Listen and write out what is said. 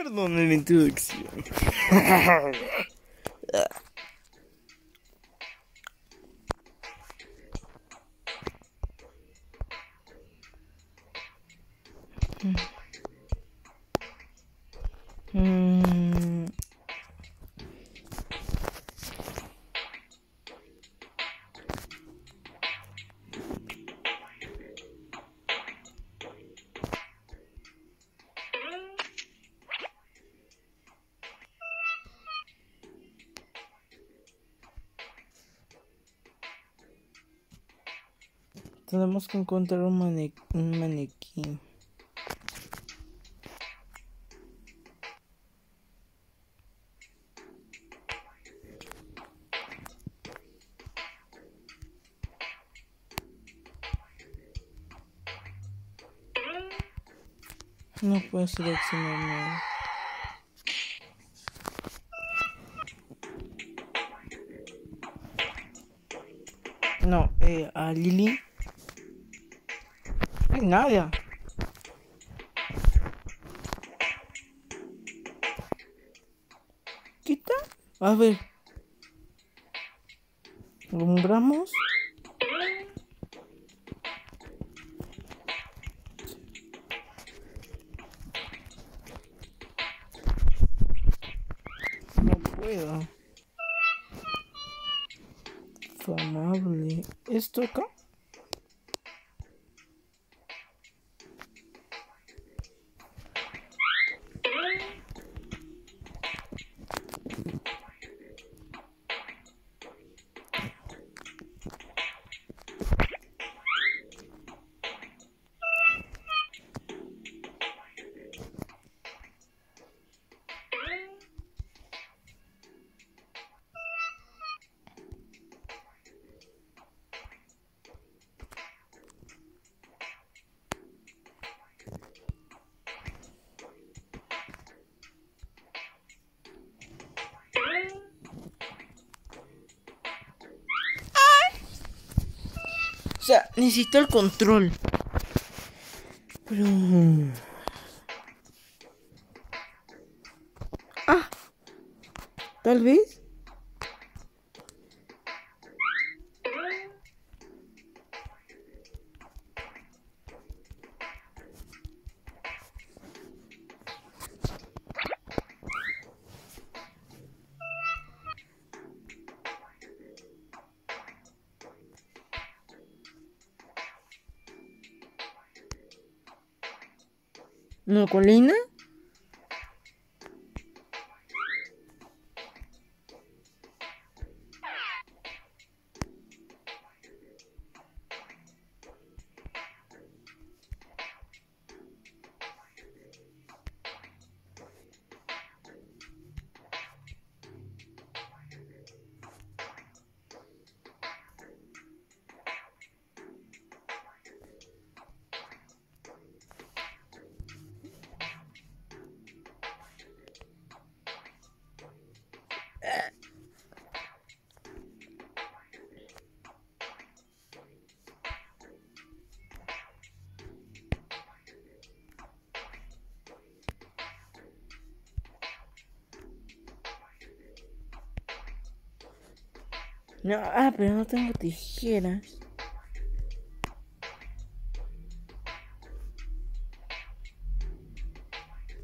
Perdón la introducción. Tenemos que encontrar un manequín. No puedo seleccionar nada. No, a Lily. No hay nada. ¿Quita? A ver. ¿Alumbramos? No puedo. Inflamable. ¿Esto acá? O sea, necesito el control. Pero... Ah, tal vez. ¿No, colina? No, pero no tengo tijeras.